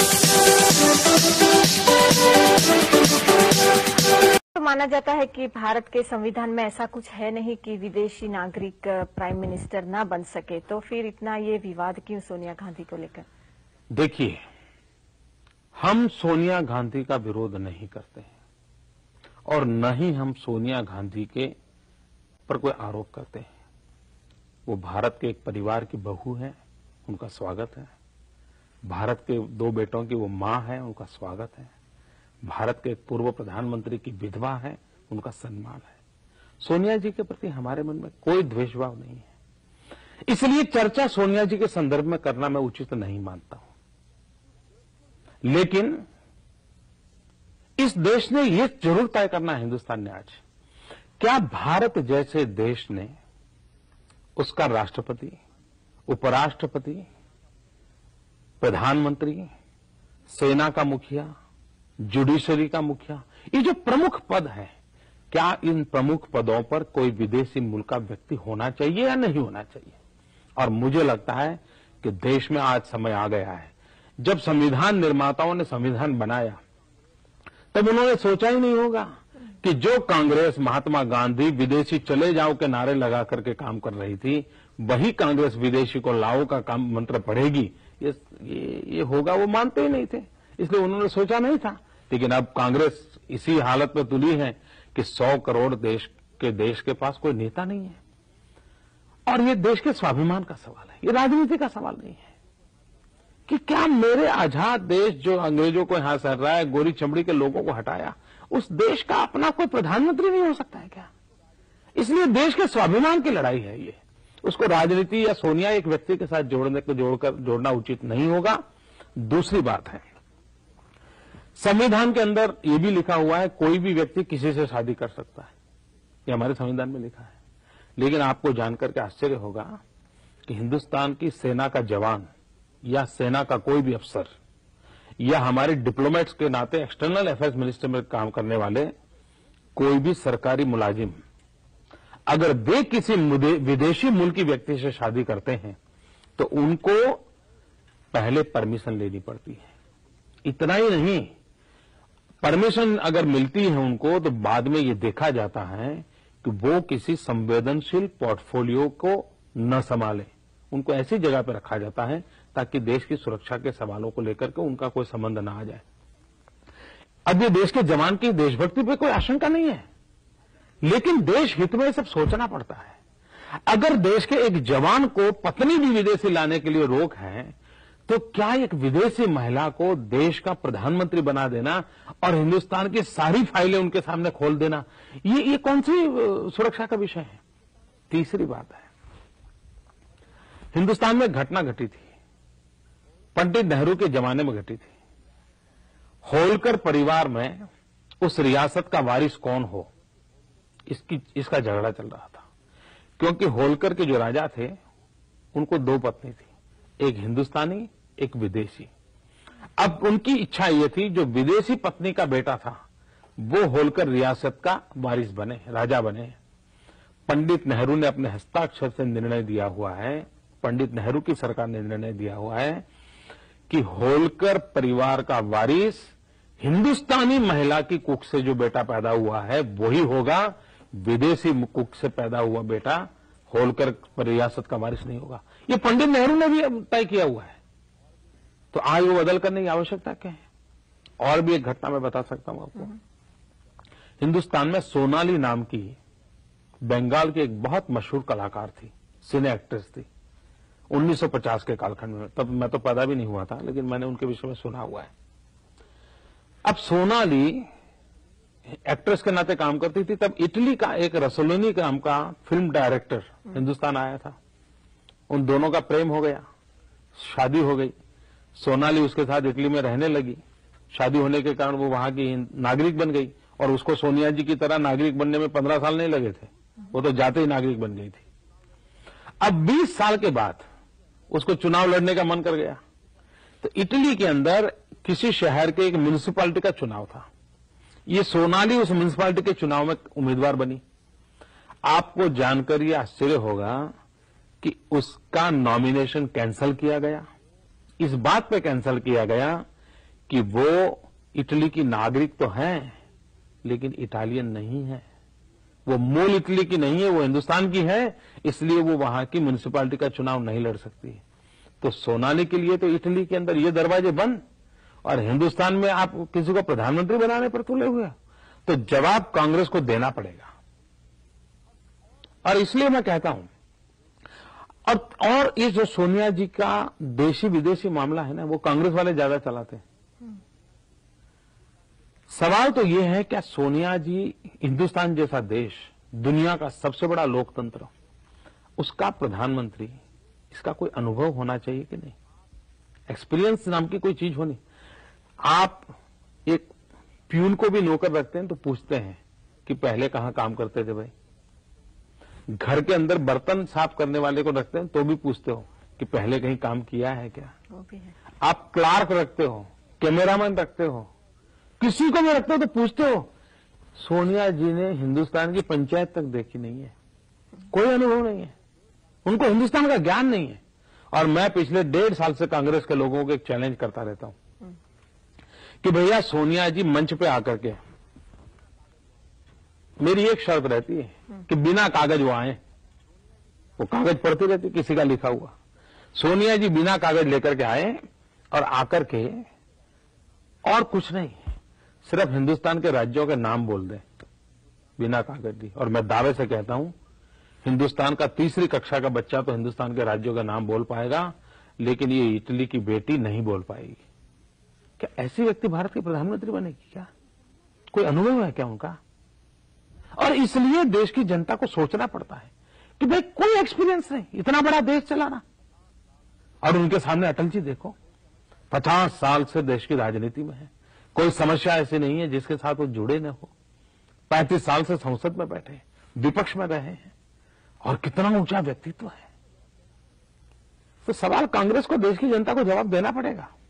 माना जाता है कि भारत के संविधान में ऐसा कुछ है नहीं कि विदेशी नागरिक प्राइम मिनिस्टर ना बन सके, तो फिर इतना ये विवाद क्यों सोनिया गांधी को लेकर? देखिए, हम सोनिया गांधी का विरोध नहीं करते हैं और न ही हम सोनिया गांधी के पर कोई आरोप करते हैं। वो भारत के एक परिवार की बहू है, उनका स्वागत है। भारत के 2 बेटों की वो मां है, उनका स्वागत है। भारत के पूर्व प्रधानमंत्री की विधवा है, उनका सम्मान है। सोनिया जी के प्रति हमारे मन में कोई द्वेषभाव नहीं है, इसलिए चर्चा सोनिया जी के संदर्भ में करना मैं उचित नहीं मानता हूं। लेकिन इस देश ने यह जरूर तय करना है, हिंदुस्तान ने आज, क्या भारत जैसे देश ने उसका राष्ट्रपति, उपराष्ट्रपति, प्रधानमंत्री, सेना का मुखिया, जुडिशरी का मुखिया, ये जो प्रमुख पद है, क्या इन प्रमुख पदों पर कोई विदेशी मूल का व्यक्ति होना चाहिए या नहीं होना चाहिए? और मुझे लगता है कि देश में आज समय आ गया है। जब संविधान निर्माताओं ने संविधान बनाया तब उन्होंने सोचा ही नहीं होगा कि जो कांग्रेस, महात्मा गांधी विदेशी चले जाओ के नारे लगा करके काम कर रही थी, वही कांग्रेस विदेशी को लाओ का काम मंत्र पढ़ेगी, ये होगा, वो मानते ही नहीं थे। इसलिए उन्होंने सोचा नहीं था। लेकिन अब कांग्रेस इसी हालत में तुली है कि 100 करोड़ देश के पास कोई नेता नहीं है। और ये देश के स्वाभिमान का सवाल है, ये राजनीति का सवाल नहीं है कि क्या मेरे आजाद देश जो अंग्रेजों को यहां सर रहा है, गोरी चमड़ी के लोगों को हटाया, उस देश का अपना कोई प्रधानमंत्री नहीं हो सकता है क्या? इसलिए देश के स्वाभिमान की लड़ाई है ये। उसको राजनीति या सोनिया एक व्यक्ति के साथ जोड़ना उचित नहीं होगा। दूसरी बात है, संविधान के अंदर यह भी लिखा हुआ है कोई भी व्यक्ति किसी से शादी कर सकता है, ये हमारे संविधान में लिखा है। लेकिन आपको जानकर के आश्चर्य होगा कि हिंदुस्तान की सेना का जवान या सेना का कोई भी अफसर या हमारे डिप्लोमेट्स के नाते एक्सटर्नल अफेयर्स मिनिस्टर में काम करने वाले कोई भी सरकारी मुलाजिम, अगर वे किसी विदेशी मुल्क की व्यक्ति से शादी करते हैं तो उनको पहले परमिशन लेनी पड़ती है। इतना ही नहीं, परमिशन अगर मिलती है उनको तो बाद में ये देखा जाता है कि वो किसी संवेदनशील पोर्टफोलियो को न संभाले, उनको ऐसी जगह पर रखा जाता है ताकि देश की सुरक्षा के सवालों को लेकर के उनका कोई संबंध ना आ जाए। अब ये देश के जवान की देशभक्ति पे कोई आशंका नहीं है, लेकिन देश हित में सब सोचना पड़ता है। अगर देश के एक जवान को पत्नी भी विदेशी लाने के लिए रोक है, तो क्या एक विदेशी महिला को देश का प्रधानमंत्री बना देना और हिंदुस्तान की सारी फाइलें उनके सामने खोल देना, ये कौन सी सुरक्षा का विषय है? तीसरी बात है, हिंदुस्तान में घटना घटी थी, पंडित नेहरू के जमाने में घटी थी। होलकर परिवार में उस रियासत का वारिस कौन हो, इसका झगड़ा चल रहा था, क्योंकि होलकर के जो राजा थे उनको 2 पत्नी थी, एक हिंदुस्तानी, एक विदेशी। अब उनकी इच्छा यह थी जो विदेशी पत्नी का बेटा था वो होलकर रियासत का वारिस बने, राजा बने। पंडित नेहरू ने अपने हस्ताक्षर से निर्णय दिया हुआ है, पंडित नेहरू की सरकार ने निर्णय दिया हुआ है कि होलकर परिवार का वारिस हिंदुस्तानी महिला की कुख से जो बेटा पैदा हुआ है वही होगा, विदेशी कुख से पैदा हुआ बेटा होलकर रियासत का वारिस नहीं होगा। ये पंडित नेहरू ने भी तय किया हुआ है, तो आज वो बदल करने की आवश्यकता क्या है? और भी एक घटना मैं बता सकता हूं आपको। हिंदुस्तान में सोनाली नाम की बंगाल की एक बहुत मशहूर कलाकार थी, सिने एक्ट्रेस थी, 1950 के कालखंड में। तब मैं तो पैदा भी नहीं हुआ था, लेकिन मैंने उनके विषय में सुना हुआ है। अब सोनाली एक्ट्रेस के नाते काम करती थी, तब इटली का एक रसोलिनी नाम का फिल्म डायरेक्टर हिंदुस्तान आया था। उन दोनों का प्रेम हो गया, शादी हो गई। सोनाली उसके साथ इटली में रहने लगी। शादी होने के कारण वो वहां की नागरिक बन गई, और उसको सोनिया जी की तरह नागरिक बनने में 15 साल नहीं लगे थे, वो तो जाते ही नागरिक बन गई थी। अब 20 साल के बाद उसको चुनाव लड़ने का मन कर गया, तो इटली के अंदर किसी शहर के एक म्युनिसिपैलिटी का चुनाव था। ये सोनाली उस म्युनिसिपैलिटी के चुनाव में उम्मीदवार बनी। आपको जानकर यह आश्चर्य होगा कि उसका नॉमिनेशन कैंसिल किया गया। इस बात पे कैंसिल किया गया कि वो इटली की नागरिक तो हैं, लेकिन इटालियन नहीं है। वो मूल इटली की नहीं है, वो हिंदुस्तान की है, इसलिए वो वहां की म्युनिसिपैलिटी का चुनाव नहीं लड़ सकती है। तो सोनाली के लिए तो इटली के अंदर ये दरवाजे बंद, और हिंदुस्तान में आप किसी को प्रधानमंत्री बनाने पर तुले हुए। तो जवाब कांग्रेस को देना पड़ेगा। और इसलिए मैं कहता हूं, और ये जो सोनिया जी का देशी विदेशी मामला है ना, वो कांग्रेस वाले ज्यादा चलाते हैं। सवाल तो ये है, क्या सोनिया जी हिंदुस्तान जैसा देश, दुनिया का सबसे बड़ा लोकतंत्र, उसका प्रधानमंत्री, इसका कोई अनुभव होना चाहिए कि नहीं? एक्सपीरियंस नाम की कोई चीज होनी। आप एक प्यून को भी नौकर रखते हैं तो पूछते हैं कि पहले कहां काम करते थे भाई। घर के अंदर बर्तन साफ करने वाले को रखते हैं तो भी पूछते हो कि पहले कहीं काम किया है क्या? वो भी है। आप क्लार्क रखते हो, कैमरामैन रखते हो, किसी को भी रखते हो तो पूछते हो। सोनिया जी ने हिंदुस्तान की पंचायत तक देखी नहीं है, कोई अनुभव नहीं है, उनको हिंदुस्तान का ज्ञान नहीं है। और मैं पिछले 1.5 साल से कांग्रेस के लोगों को एक चैलेंज करता रहता हूं कि भैया सोनिया जी मंच पे आकर के, मेरी एक शर्त रहती है कि बिना कागज वो आए। वो कागज पढ़ती रहती, किसी का लिखा हुआ। सोनिया जी बिना कागज लेकर के आए और आकर के, और कुछ नहीं, सिर्फ हिंदुस्तान के राज्यों के नाम बोल दें बिना कागज दी। और मैं दावे से कहता हूं, हिंदुस्तान का 3री कक्षा का बच्चा तो हिंदुस्तान के राज्यों का नाम बोल पाएगा, लेकिन ये इटली की बेटी नहीं बोल पाएगी। क्या ऐसी व्यक्ति भारत की प्रधानमंत्री बनेगी क्या? कोई अनुभव है क्या उनका? और इसलिए देश की जनता को सोचना पड़ता है कि भाई कोई एक्सपीरियंस नहीं, इतना बड़ा देश चलाना। और उनके सामने अटल जी देखो, 50 साल से देश की राजनीति में है, कोई समस्या ऐसी नहीं है जिसके साथ वो जुड़े न हो। 35 साल से संसद में बैठे, विपक्ष में रहे हैं, और कितना ऊंचा व्यक्तित्व है। तो सवाल कांग्रेस को, देश की जनता को जवाब देना पड़ेगा।